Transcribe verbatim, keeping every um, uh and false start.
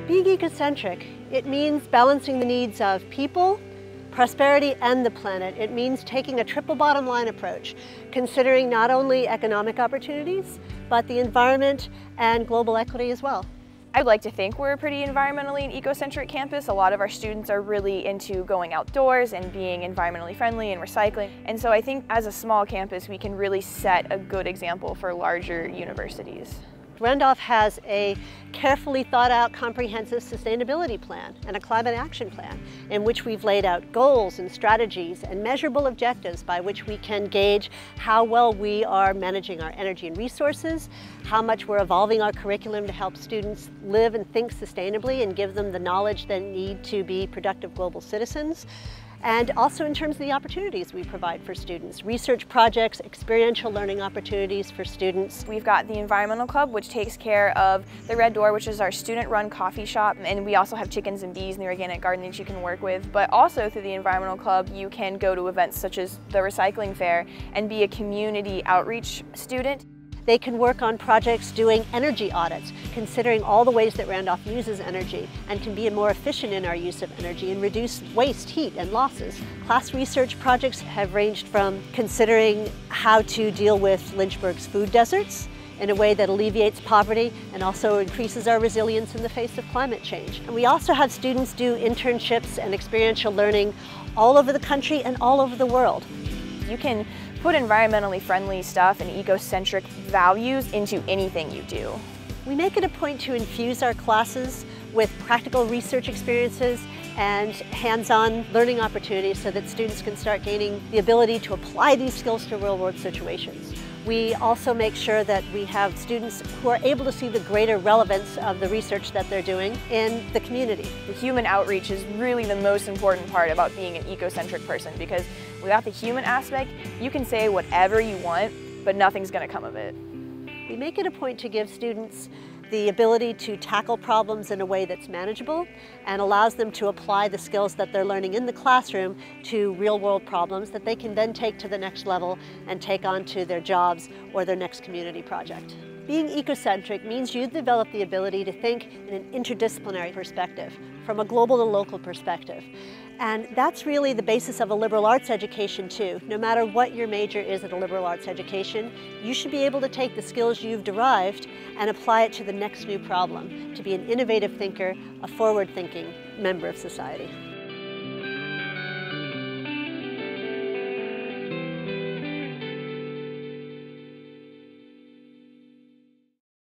Being ecocentric, it means balancing the needs of people, prosperity, and the planet. It means taking a triple bottom line approach, considering not only economic opportunities, but the environment and global equity as well. I'd like to think we're a pretty environmentally and ecocentric campus. A lot of our students are really into going outdoors and being environmentally friendly and recycling. And so I think as a small campus, we can really set a good example for larger universities. Randolph has a carefully thought out comprehensive sustainability plan and a climate action plan in which we've laid out goals and strategies and measurable objectives by which we can gauge how well we are managing our energy and resources, how much we're evolving our curriculum to help students live and think sustainably and give them the knowledge they need to be productive global citizens. And also in terms of the opportunities we provide for students, research projects, experiential learning opportunities for students. We've got the Environmental Club, which takes care of the Red Door, which is our student-run coffee shop, and we also have chickens and bees in the organic garden that you can work with. But also through the Environmental Club, you can go to events such as the recycling fair and be a community outreach student. They can work on projects doing energy audits, considering all the ways that Randolph uses energy and can be more efficient in our use of energy and reduce waste, heat, and losses. Class research projects have ranged from considering how to deal with Lynchburg's food deserts in a way that alleviates poverty and also increases our resilience in the face of climate change. And we also have students do internships and experiential learning all over the country and all over the world. You can put environmentally friendly stuff and ecocentric values into anything you do. We make it a point to infuse our classes with practical research experiences and hands-on learning opportunities so that students can start gaining the ability to apply these skills to real-world situations. We also make sure that we have students who are able to see the greater relevance of the research that they're doing in the community. The human outreach is really the most important part about being an ecocentric person, because without the human aspect, you can say whatever you want, but nothing's going to come of it. We make it a point to give students the ability to tackle problems in a way that's manageable and allows them to apply the skills that they're learning in the classroom to real-world problems that they can then take to the next level and take on to their jobs or their next community project. Being ecocentric means you develop the ability to think in an interdisciplinary perspective, from a global to local perspective. And that's really the basis of a liberal arts education too. No matter what your major is at a liberal arts education, you should be able to take the skills you've derived and apply it to the next new problem, to be an innovative thinker, a forward-thinking member of society.